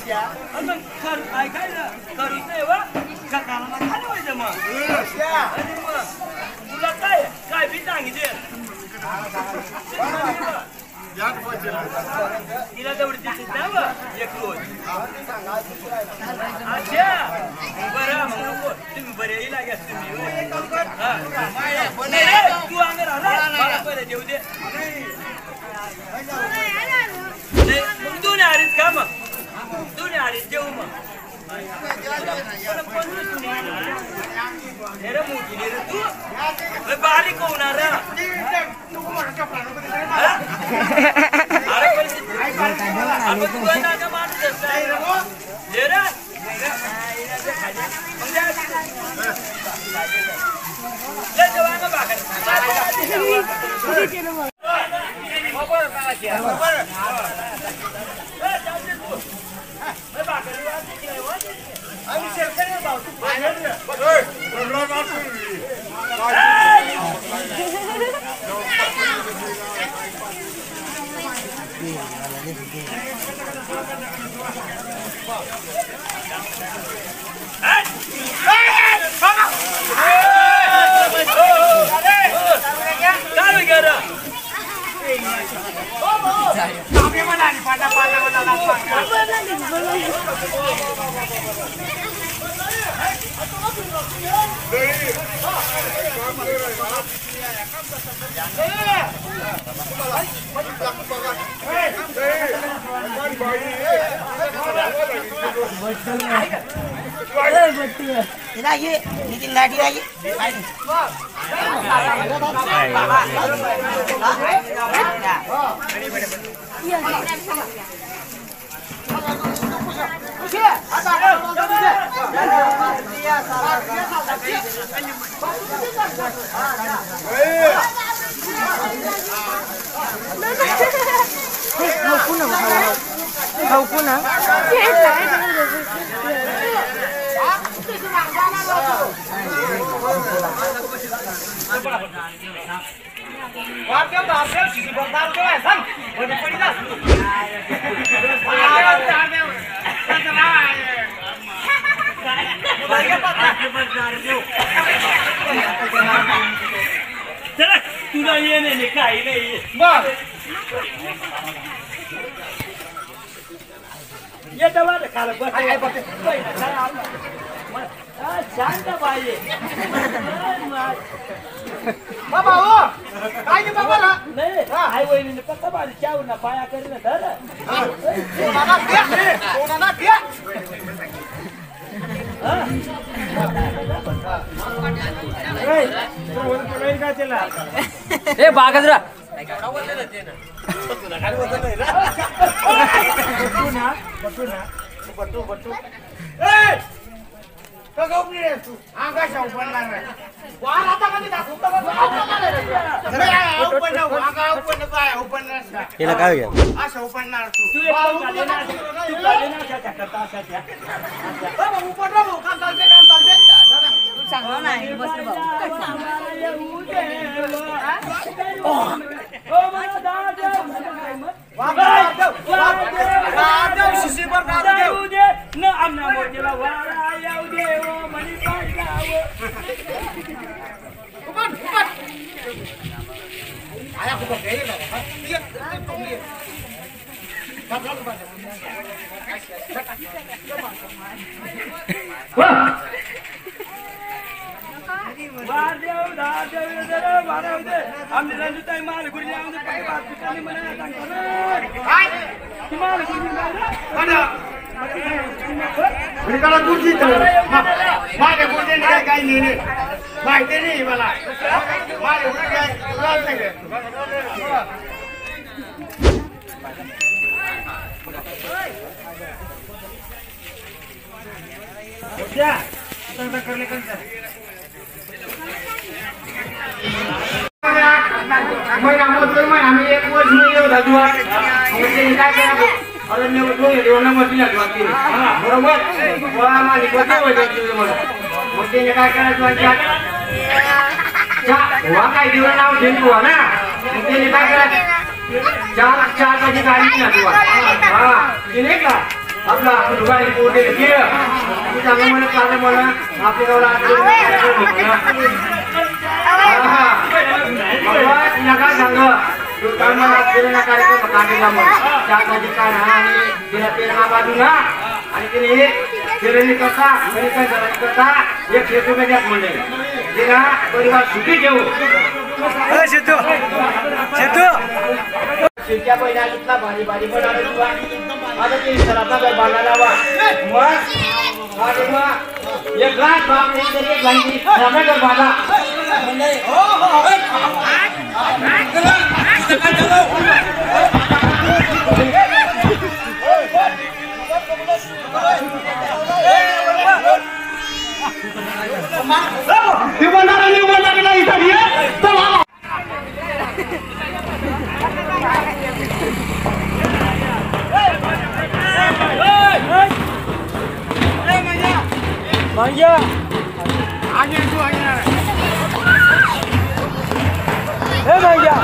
मग ऐकायला करूच नाही वा का कामाला खाली व्हायचं मग आणि मग तुला काय काय बी सांगितले तिला तेवढी दिसत नाही व एक रोज अच्छा बरं मग नको तुम्ही बरे लागेल तुम्ही तू अंगार आला बरं देऊ दे मग दोन आलीत का मग दोन आलीत जेऊ मग मोठी रे तू बारीक होणार चला तुला ये नाही काही नाही बघ ये दवा खाला शांत पाहिजे बाबा हो काय की बाबा नाही आई वहिनीने कसं पाहिजे चाव ना पाया करीन तर कोणाला द्या ए बागजरा काय सांगा नाही बस माहिती नाही मला आम्ही एक वर्ष बरोबर काय करायचं काय दिवस नाव घेतो ना काय करायचं 4 लाख 4 गाडी नाही का आपला दुकान पोटे की तू चांगलं म्हणत चाललं म्हणा आपल्या गावाला नका सांग दुकान मला कार्यक्रम काढलेला मग त्यासाठी काय आणि तिला पेरणा बाजू ना आणि तिने पेरणी करता करता एक शेतू द्यात म्हणले तिला परिवार सुखी ठेवू शेतू शेतच्या पहिल्या इथला भारी भारी पण आला तुला आता ते सराचा घर बांधायला हवा मग एक लाख बाप नाही तरी एक लाईनी सराचा घर बांधा Manja, aja itu aja. Manja.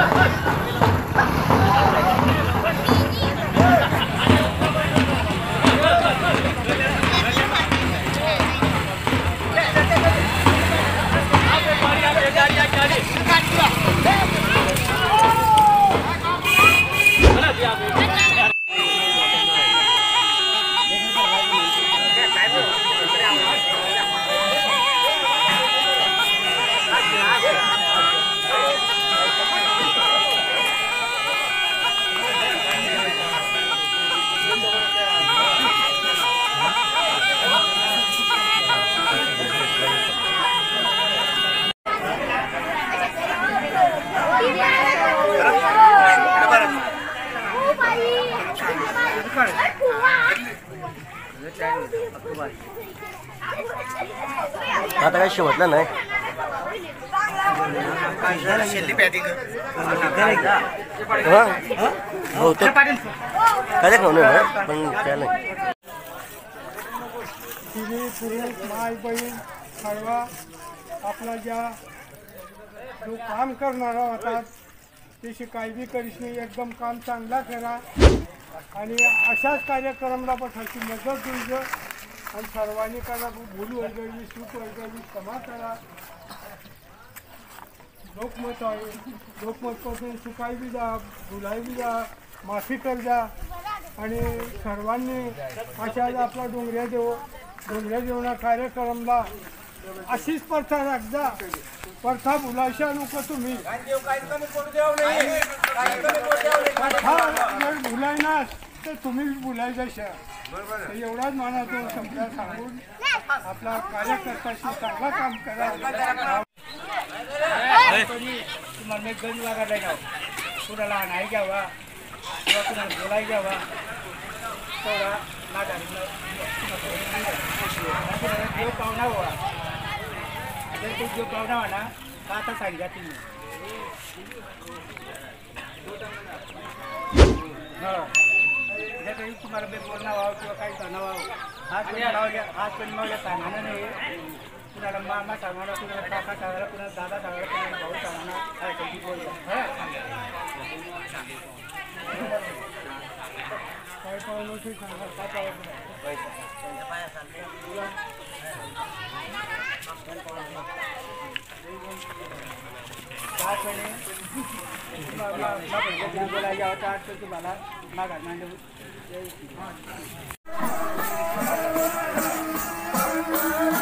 आता काही शेवटलं नाही बहुतेक काय नव्हतं पण काय नाही माय बहीण सर्व आपला ज्या जो काम करणारा होता त्याची काही बी करीस नाही एकदम काम चांगला करा आणि अशाच कार्यक्रमाला पठाची मदत देऊ आणि सर्वांनी करा भूल वर्गवी सुख वर्गवी क्षमा करा लोकमत आहे लोकमतपासून सुखाई बी जा भुलाई बी जा माफी कर जा आणि सर्वांनी अशाच आपला डोंगऱ्या देवना कार्यक्रमाला अशीच प्रथा राखजा प्रथा भुलाशा नको तुम्ही भुलाय ना तर तुम्ही भुलाय जशा एवढाच मानातो संपला सांगून आपला कार्यकर्त्याशी चांगला काम करा तुम्हाला गंज लागायला घ्यावा कुणाला नाही घ्यावा किंवा कुणाला बोलाय घ्यावा तेवढा देव पाहुणा व्हा जर तो देव पाहुणा व्हा ना का आता सांगा तुम्ही काही तुम्हाला बोलणं व्हावं किंवा काही सणं व्हावं हात पण मावल्या सांगणं नाही कुणाला मामा सांगणार कुणाला काका सांगायला कुणाला दादा सांगायला कुणाला भाऊ सांगणार काय कधी बोलता काय पाहून सांगा काय बोलायला होता तुम्हाला मागा मांडव